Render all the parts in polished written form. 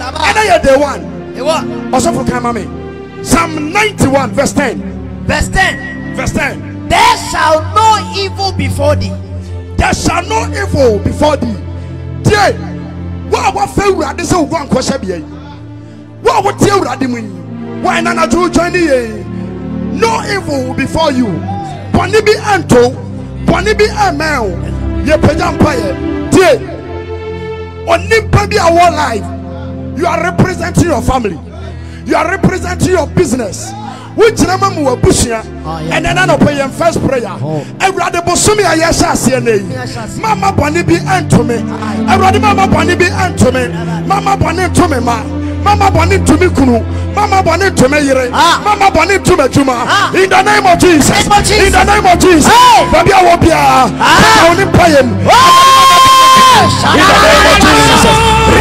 And I had the one. Also for Kamame. Psalm 91 verse 10. Verse 10. Verse 10. There shall no evil before thee. There shall no evil before thee. Dear, what favorite this is one question. What would tell Radimin? Why not do join ye? No evil before you. Ponibi Anto, Ponibi Amel, ye Pedampire. Dear, on Nimpabi our life, you are representing your family, you are representing your business. Which number we Bushia and then I pay first prayer. Every Bosumi Ayasha CNA. Mama Ponibi Antome. Every Mama Ponibi Antome. Mama Bonnet to me, Mama Bonnet to me Kunu. Mama Bonnet to me, Mama Bonnet to me Juma. In the name of Jesus. In the name of Jesus. Baby, I will be only paying. In the name of Jesus.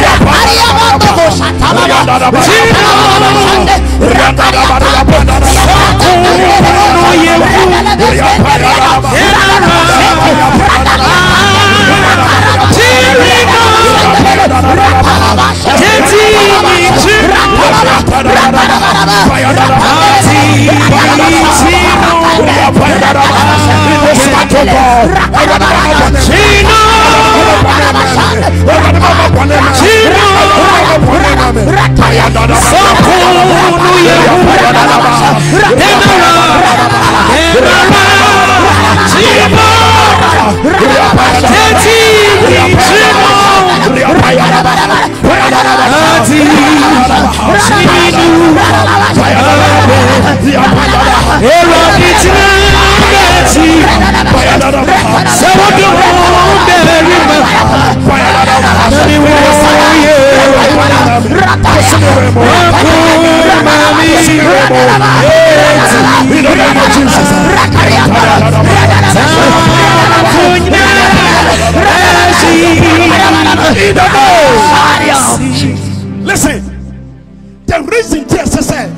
Listen, the reason Jesus said,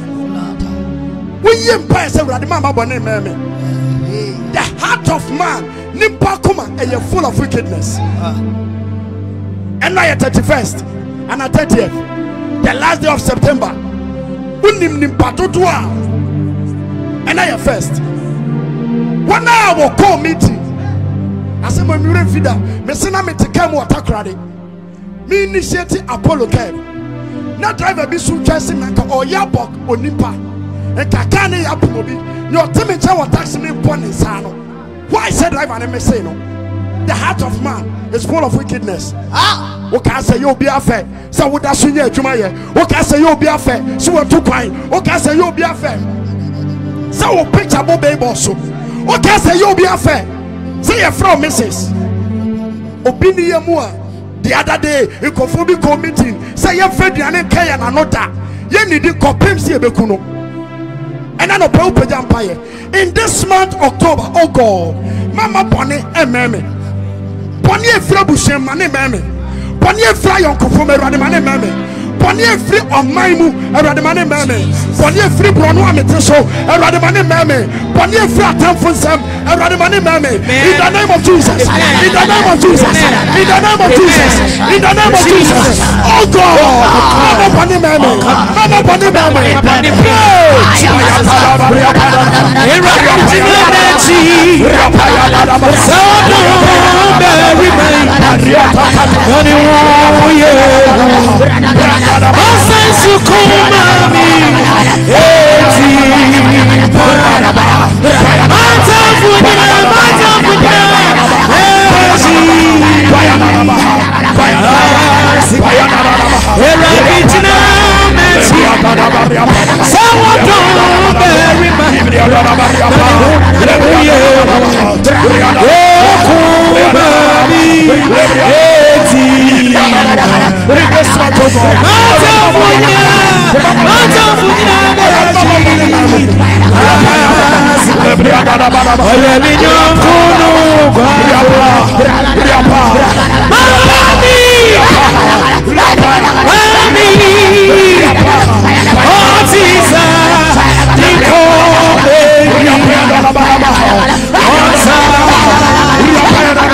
the heart of man is full of wickedness. And now 31st and 30th, the last day of September, and now first. 1 hour call meeting. I said, when we feed up, Messina me to come water credit. Me initiate Apollo Cave. Not driver be so chasing or Yabok or Nipa. And Kakani Yapubi. Your temperature was taxing me upon in Sano. Why said driver and Messino? The heart of man is full of wickedness. Okay, say you'll be a fair. So would I see you, Jumaya? Okay, say you'll be a fair. So we're too kind. Okay, say you'll be a fair. So we'll picture Bobby Bosso. Okay, say you'll be a fair. Say a from Mrs. Opinion more. The other day, a Kofobi meeting. Say you're fed and Kayan and Nota. You need to compare Bekuno. And I know Pope Empire. In this month, October, oh God, Mama Bonnie and Mammy. Bonnie Flabushem, Money Mammy. Bonnie Fly on Kofume, Radimane Mammy. Bonnie free on Maimu, a Radimane Mammy. Bonnie free Brono Ameteso, a Radimane Mammy. Bonnie free Atamfonsam, a Radimane Mammy. In the name of Jesus, in the name of Jesus, in the name of Jesus, in the name of Jesus. Oh God, Mama Bonnie Mammy, Mama Bonnie Mammy.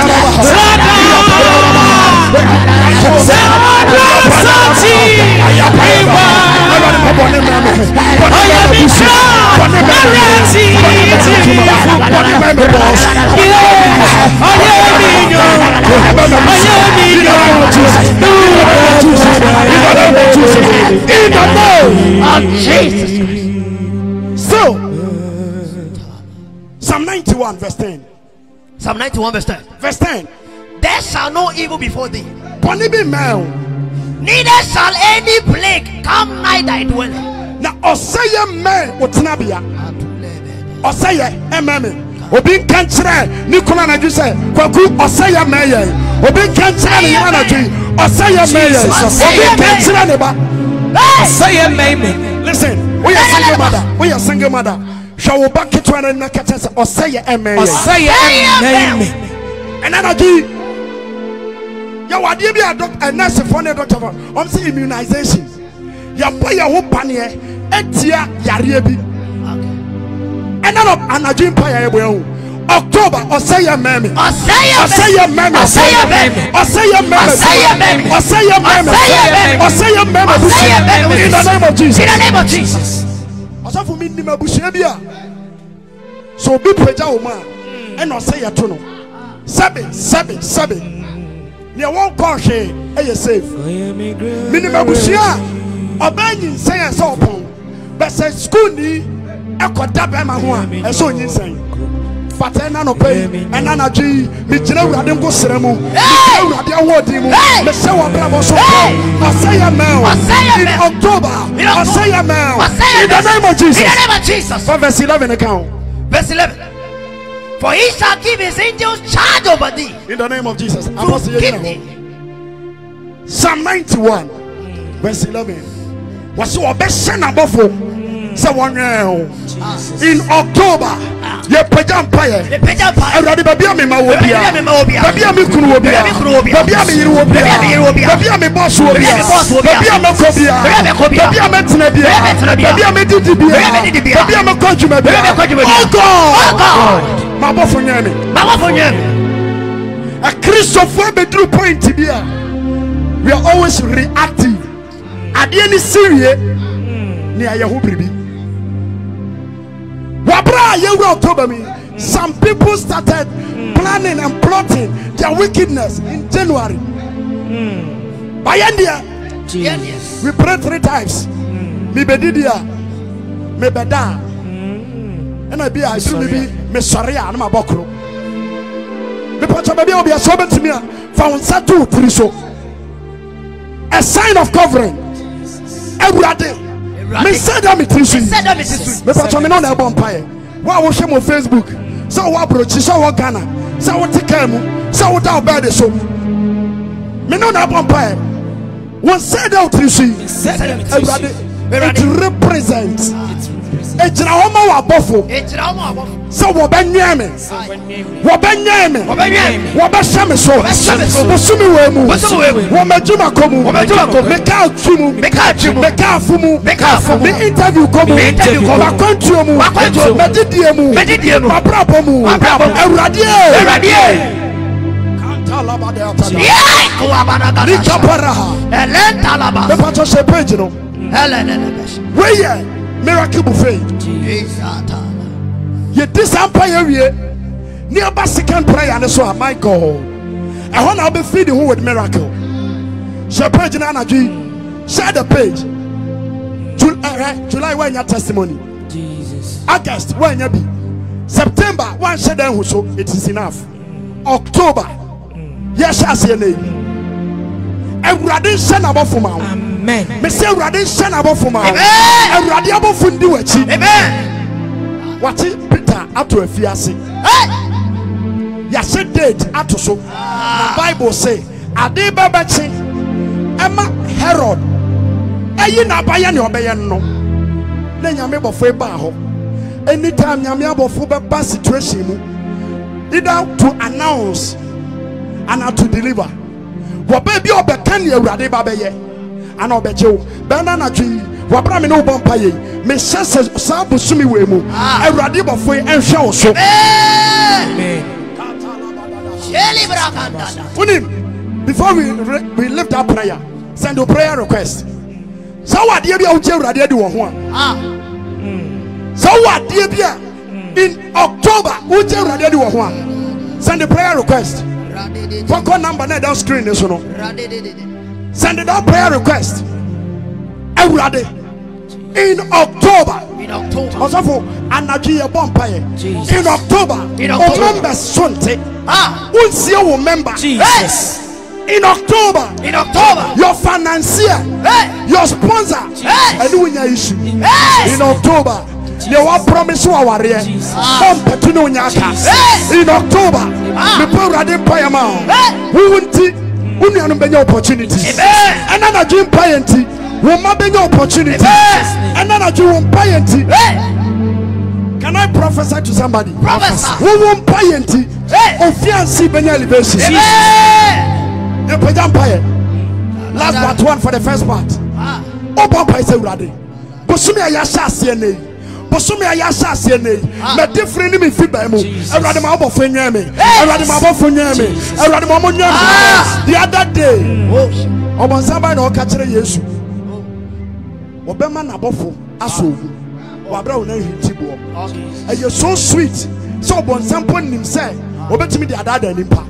Sati In the name of Jesus. So, Psalm 91 verse 10. Psalm 91 verse 10. Verse 10. There shall no evil before thee, Ponibi mel. neither shall any plague come nigh thy dwelling. Na oseye me otenabia. Oseye ememe. Obi kanchire Nicola na ju say kwaku oseye me ye. Obi kanchire ne yana ju. Oseye me ye. Obi kanchire ne ba. Oseye me. Listen, we are single mother. We are single mother. Shall we back to an na kata say oseye me. Oseye me. And then agi ya wade bi a doctor nurse for ne doctor on say immunization. Ya boy ya ho bane etia yare bi. And then anaju empire ebo hu October oseye meme. Oseye meme. Oseye meme. Oseye meme. Oseye meme. Oseye meme. In the name of Jesus. In the name of Jesus. Osa for me ni mabushia bia. So be preja wo ma and oseye to no. Seven. Ne won call she e safe. Minimum bushia obanyin say so pon. But say school ni ekoda be ma ho a e so nyin say. Fatena no pay and anagi me jina urade nko seremu. Urade awodi mu. Me say wa bra bo so. Oseye mel. In October. Oseye mel. In the name of Jesus. In the name of Jesus. Verse 11 account. Verse 11. For he shall give his angels charge over thee. In the name of Jesus. To keep thee. Psalm 91 verse 11. Was your best son above someone else in October? Ye pejam paye. The pejam paye. Everybody baby me ma wobia. Baby me kunu wobia. Baby me yiru wobia. Baby me boss wobia. Baby me kobia. Baby me tenebia. Baby me didibia. Baby me kojuma bia. Oh God. Ma bofo nyame. A Christopher bedru point bia. We are always reactive. At any serious near Yahoo Bribi. Wabra Yahoo October me. Some people started planning and plotting their wickedness in January. By India, we prayed 3 times. Me bedidia, me beda, and I be I do me sorry, I'm a bokro. Me put baby will be a sober to me. Found Satu Triso. A sign of covering. Every day. Me said that me Triso. Me put me on a bonfire. Why was on Facebook? So what approach? So what Ghana? So what Tikemu? So what our bed is so? Me no na bonfire. One said out Triso. It represents. It's na oma wa bofo. So wo benyame. Wo benyame. Wo be shame so. Wo sumi we mu. Wo majuma komu. Meka atwimu. Meka afumu. Me interview komu. Ba kontuo mu. Medidie mu. Ba brabo mu. Awurade. Kantalaba de atana. Nikaparaha. Elentalaba. The pastor say page no. Where ye miracle buffet. Ye this empire we nearby second prayer and so my God. I want to be feeding who with miracle. Share page in energy. Share the page. July when your testimony. Jesus. August when you be. September one share them so it is enough. October. Yes, I say name. Everybody send above for my amen. Me say everybody send above for my amen. Everybody above for the wachi. Amen. What is Peter ato afiase? Ya say date ato so. The Bible say ade babachi Emma Herod. Eyi na baya ne obeye no. Na nyame bofo e ba ho. Anytime nyame abofo be ba situation mu. Either to announce and to deliver. Wababy obekan ye urade babeye ana obejew bana na twi wabra me no bompa ye me sese sabu sumi we mu urade bofo enhwe wo so amen. Before we lift our prayer, send a prayer request. So what dear be out urade di wo ho a so what dear be In October, who's already one? Send a prayer request. Phone number now down screen. Send it out prayer request. Everybody. In October. Also for Anagia Bompire. In October. Remember Sunday. Who's your member? Jesus. In October, your financier, your sponsor, and doing your issue. In October, you will promise you our rear. In October, the poor radin payama. Who won't be opportunities. And then a dream piety will not be opportunities. And then a dream piety. Can I prophesy to somebody? Who won't piety? Of fiancé Benelli basis. Last but one for the first part. Opa is a ready. Posumi ayasha siene. Posumi ayasha siene. Me different me fit by mo. Everybody ma obo fenye me. Everybody ma obo fenye me. Everybody ma obo nyame. The other day, obo nsaba na oka kire Yesu. Obema na bofo asogu. Wabra wona hitibo. And you're so sweet. So obo nsampo nim say, obetimi the other nimpa.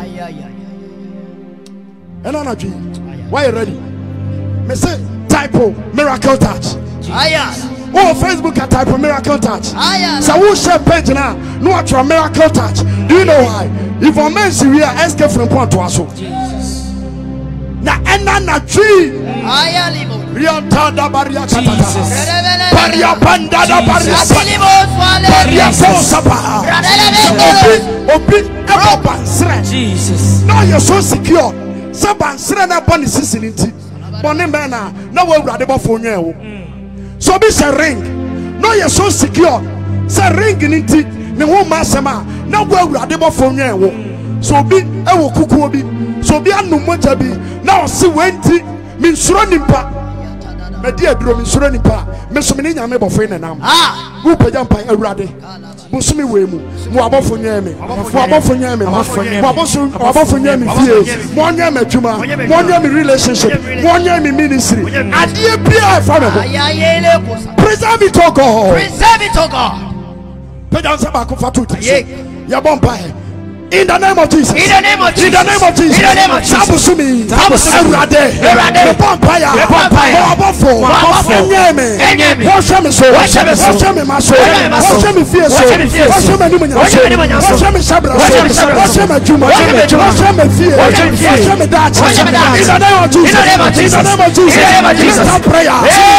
And why are you ready? Me say typo miracle touch. Oh, Facebook at typo miracle touch. So who share page now? No actual miracle touch. Do you know why? If a man see we are escape from point to us. Na enana tree. Riantada baria katata. Baria panda da baria. Baria sosapa. Open ever bansre. Jesus. Now you're so secure. Saban srena boni sisiniti boni mena na we urade bofo nyewo so be say ring no you so secure say ring niti ne wo masema na we urade bofo nyewo so bi ewo kukuo bi so bi anu moja bi na o si wenti min suro nimpa me di aduro min suro nimpa me so me nyame bofo ne nam wo pagya mpa urade busumi wemu mo abofo nyame mo abofo nyame mo abofo nyame fie mo nyame adwuma mo nyame relationship mo nyame ministry adie bia fa me ho preserve it to God pagya nsa ba ko fa to ti ya bompa in the name of Jesus. In the name of Jesus. In the name of Jesus. In the name of Jesus. Sabusumi. Erade. The vampire. The vampire. Wabafo. Enyeme. Washa me so. Washa me maso. Washa me fierce. Washa me nimunya. Washa me sabra. Washa me juma. Washa me fear. Washa me that. In the name of Jesus. In the name of Jesus. In the name of Jesus. In the name of Jesus. That prayer.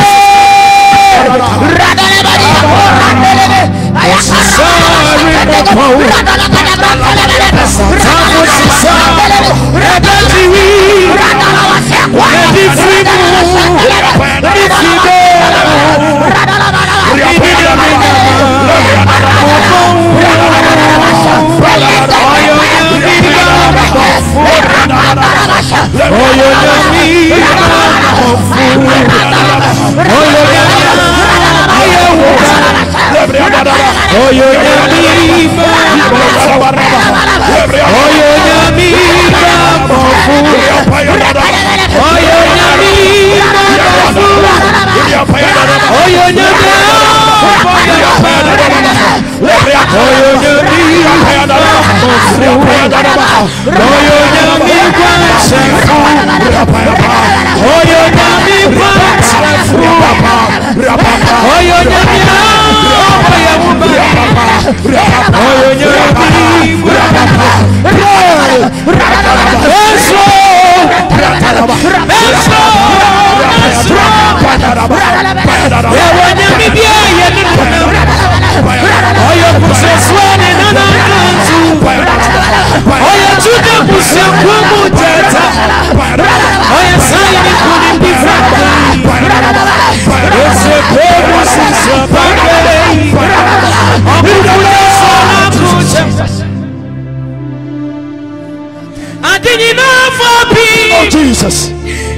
Jesus.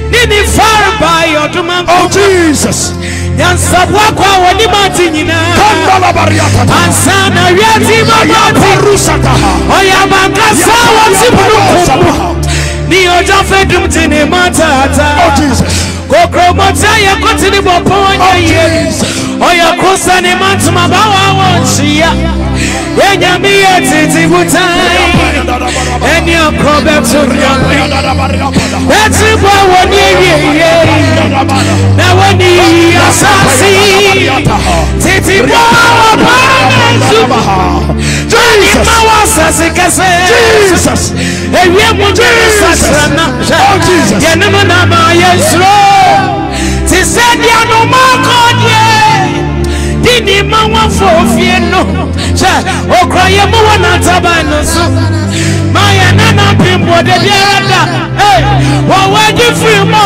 Oh Jesus. Oya kusani matuma bawa wonchia. Enyami yetiti butai. Eni okrobe tunyami. Eti kwa wani ye. Na wani asasi. Titi kwa wabana. Jesus. Jesus. Jesus. Oh Jesus. Dini mawa fofieno cha okraye mo wana tabano so maya nana pimbo de biada eh wo waji frimo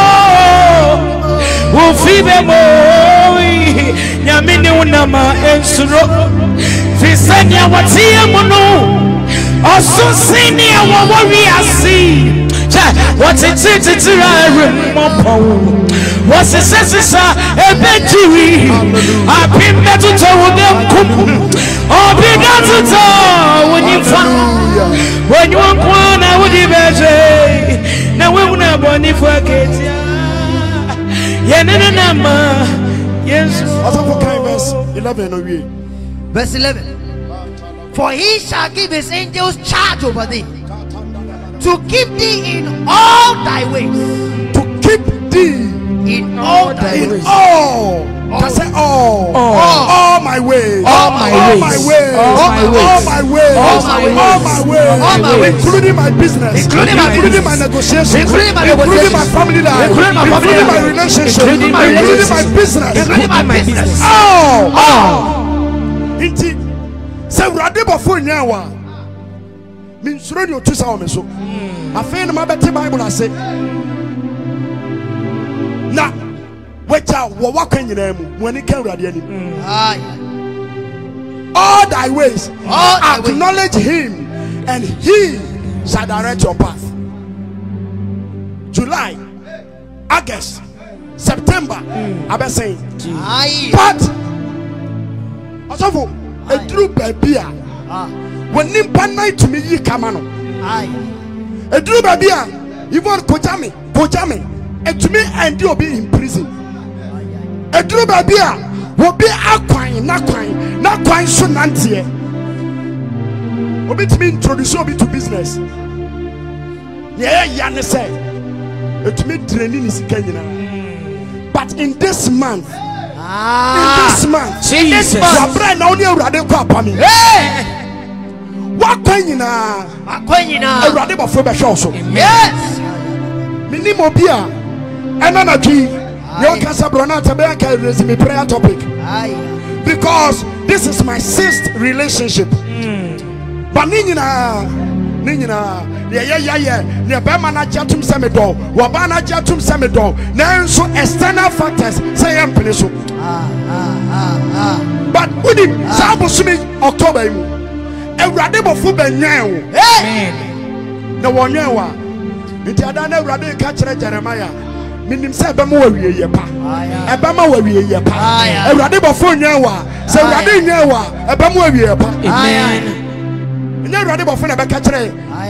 wo fibe mo nyamini unama ensuro fisania watia mono osusini awo wiasi cha watititira remopo wasisesa ebetiri apimbe tutawudem kum obigatuto wonifa wonywankwana wudibeje na wewuna boni faketia yenene nama yesu verse 11 owie verse 11. For he shall give his angels charge over thee, to keep thee in all thy ways. To keep thee in all thy ways. All my ways. All my ways. All my ways. All my ways. All my ways. All my ways. Including my business. Including my negotiations. Including my family life. Including my relationship. Including my business. Including my business. Inti se urade bofo nyawa. Min suro ni otusa o me so. Afei na mabete Bible ase. Na wecha wo wakwa nyina mu woni ka urade ani. All thy ways, acknowledge him and he shall direct your path. July, August, September, I've been saying. But also a true baby when nimpa night to me ye kamano. A true baby, you want kojame, and to me and you be in prison. A true baby will be not quite so nantie. Obi to me introduce obi to business. Yeah, Yanni said it me training is Kenya. But in this month, Jesus, your brand only radical upon me. What can you now? A radical for the show. Yes, Minimobia and anarchy. Your Casabrona Tabaka is my prayer topic. Because this is my 6th relationship. But Nina, yeah, Bamana Jatum Samedo, Wabana Jatum Samedo, now so external factors say I'm Penisu. But with him, Sabusumi October, a radical football now. The one year, it had a radical catcher Jeremiah. Minim say bema wa wie ye pa ebema wa wie ye pa ewrade bofo nyawa say ewrade nyawa ebema wa wie ye pa amen nya ewrade bofo na be ka kire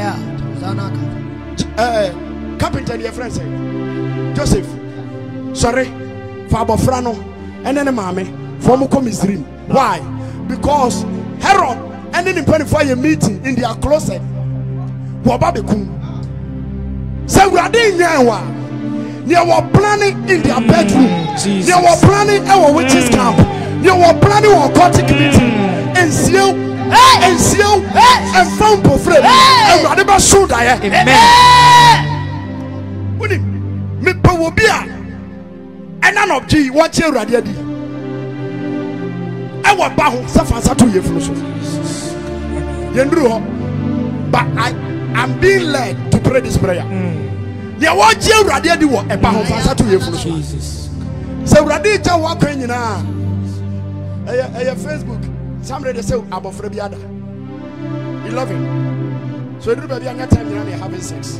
carpenter your friend say Joseph sorry for abofra no ene ne maame for mo come Misrim. Why? Because Herod and then in for a meeting in their closet wo ba be kum say ewrade nyawa. They were planning in their bedroom. They were planning our witches camp. They were planning our occultic meeting. And seal and found profit. And whatever should I have. Me powobia. And none of G what you radiadi. I was bound suffer to you from so. But I'm being led to pray this prayer. They want you radio do a pound for Jesus. So Radija walking in a Facebook. Somebody say about Frebiada 11. So everybody at time you're having sex.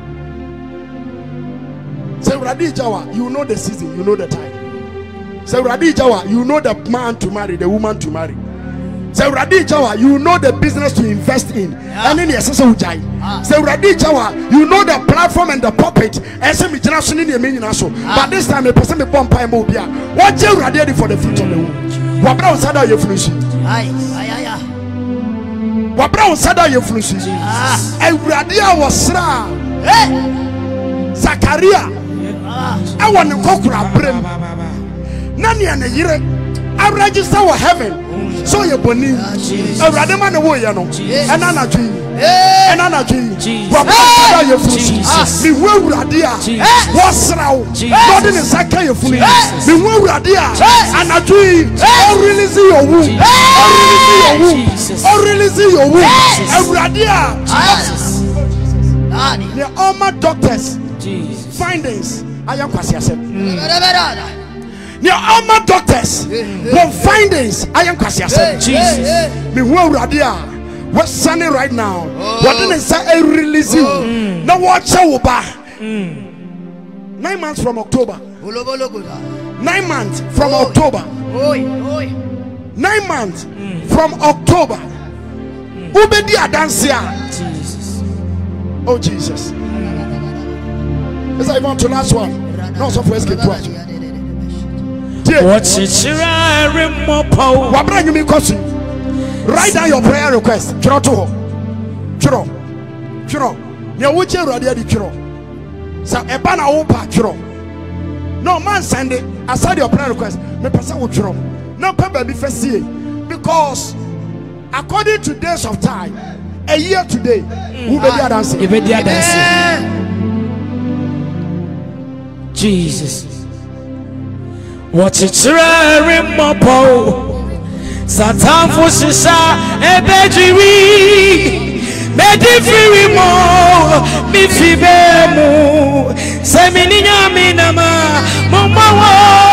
So Radija, you know the season, you know the time. So Radija, you know the man to marry, the woman to marry. So Radija, you know the business to invest in. And then yes, so Radija, you know the platform and the puppet. But this time the person be bomb pie mobile. What you ready for the future of the womb? Wabra usada ye flushi. Ay. Wabra usada ye flushi. Ewurade a wasra. Zakaria. Awa ne kokura brem. Nani ane yire. I register for heaven. So ye boni. Ewurade ma ne wo ye no. Ena na twi. Ena na twi. Wabra usada ye flushi. Mi wo ewurade a wasra wo. God ne saka ye flushi. Mi wo ewurade a anatwi. O release your womb. O release your womb. Ewurade a. The all doctors findings I am kwasiasem. The all doctors one findings I am kwasiasem. Jesus. Me who ewurade a what's standing right now. What didn't say release you. Now watch out ba. 9 months from October. 9 months from October. 9 months from October. Ubedi adansia. Oh Jesus. Is that even to last one? No, so first get watch. What's it? Wabra you me question. Write down your prayer request. Chiro to ho. Chiro. Ya wuche radio di chiro. Sa eba na wo pa chiro. No man send it. Aside your prayer request. Me person wo chiro. No paper be first see. Because according to days of time, a year today, who be there dancing? You be there dancing. Jesus. What it's raring mopo. Satan for sisa ebejiri. Medifiri mo mifibemu. Semini nyami nama mumawo.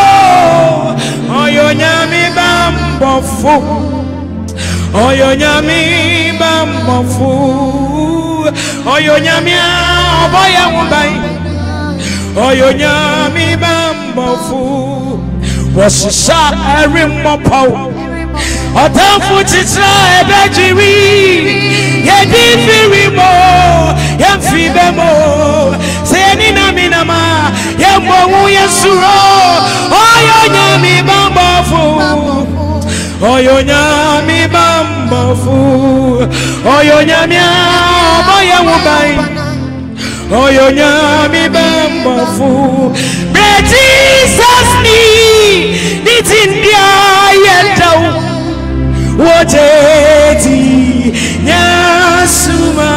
Oyo nyami bambofu. Oyo nyami bambofu. Oyo nyami oboya mumbai. Oyo nyami bambofu. Washisha erimopo. Otamfu titra ebejiri. Yedifiri mo yemfibemo. Seni nami nama yembowu yesuro. Oyo nyami bambofu. Oyo nyami bambofu. Oyo nyami oboya mubai. Oyo nyami bambofu. Bre Jesus ni nitindia yetau. Woteti nyasuma.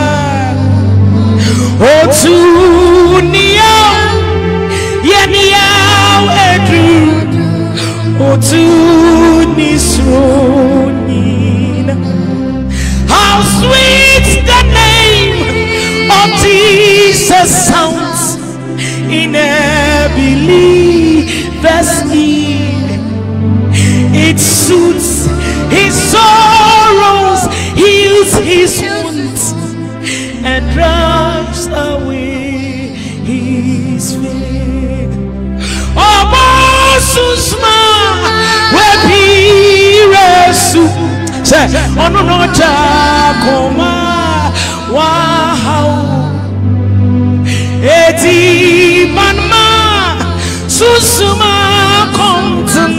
Otu niyao yeniyao edu. Otu nisronina. How sweet the name of Jesus sounds in a believer's ear. It suits his sorrows, heals his wounds, and drives away his fear. Oh, Susma, where Pirasu, say, oh no, Jakoma, wow, Eti Manma, Susma, Compton,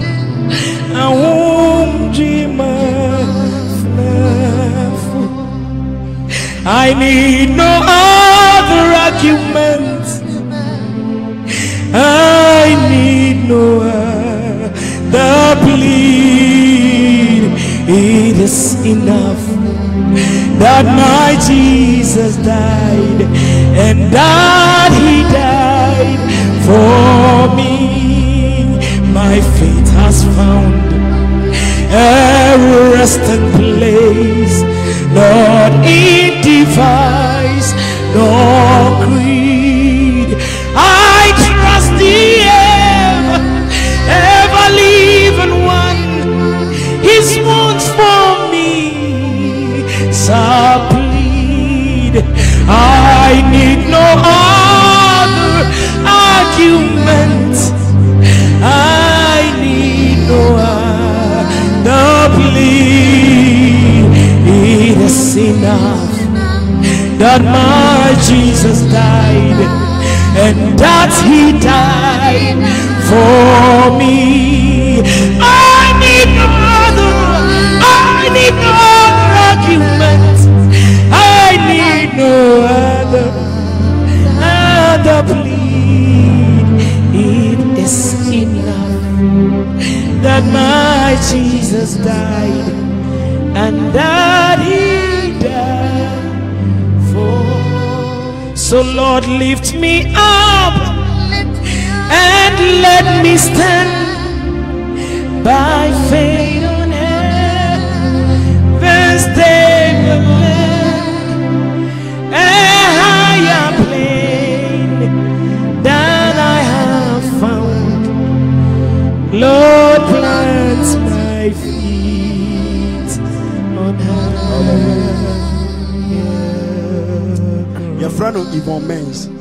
I need no other argument. I need no other plea. It is enough that my Jesus died, and that he died for me. My faith has found a resting place, not in device nor creed. I trust the ever-living one. His wounds for me shall plead. I need no other argument. I need no other plea. It is enough that my Jesus died, and that he died for me. Jesus died and that he died for. So Lord, lift me up and let me stand by faith on heaven's table, a higher plane than I have found. Lord, plant my feet on high. Your friend of Yvonne Men's.